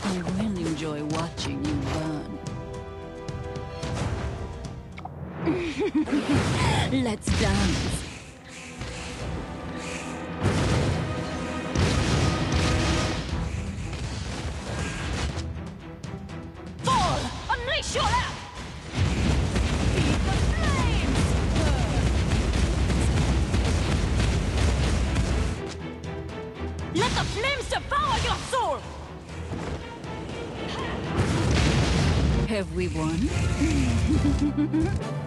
I will enjoy watching you burn. Let's dance. Fall! Unleash your wrath! Feed the flames! Let the flames devour your soul! Have we won?